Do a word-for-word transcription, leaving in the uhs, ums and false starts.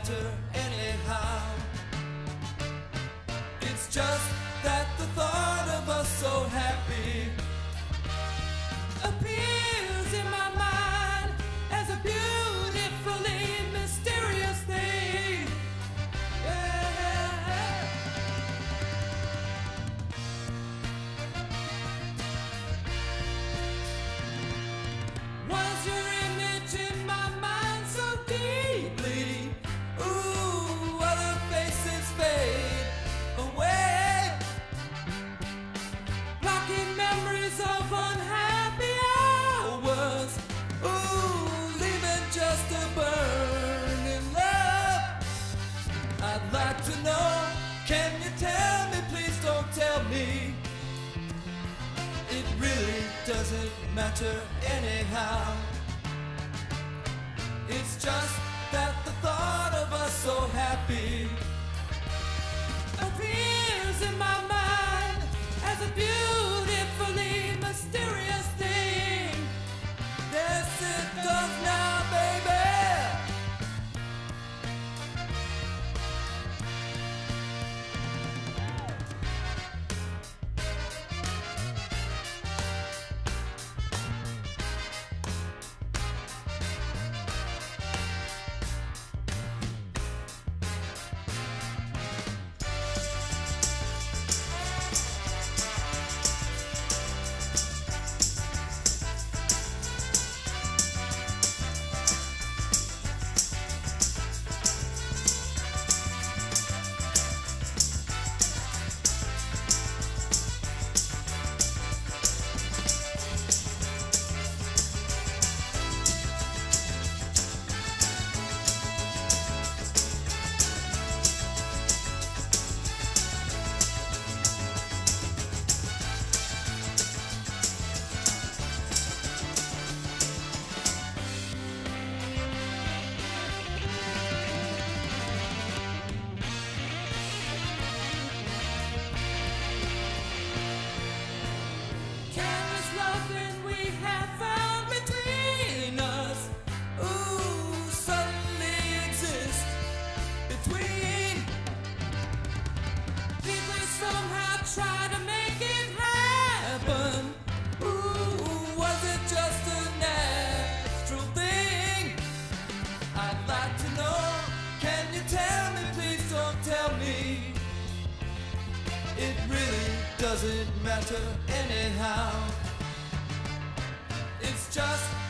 matter anyhow. It's just that the thought of us so happy appears in my mind as a beautifully mysterious thing. Yeah. Was your image in my mind so deeply? Ooh, other faces fade away, blocking memories of unhappy hours. Ooh, leaving just a burning love. I'd like to know, can you tell me? Please don't tell me. It really doesn't matter anyhow. It's just that the thought of us so happy appears in my mind as a beautifully mysterious thing. Yes, it does now, baby. Try to make it happen. Ooh, was it just a natural thing? I'd like to know, can you tell me? Please don't tell me. It really doesn't matter anyhow. It's just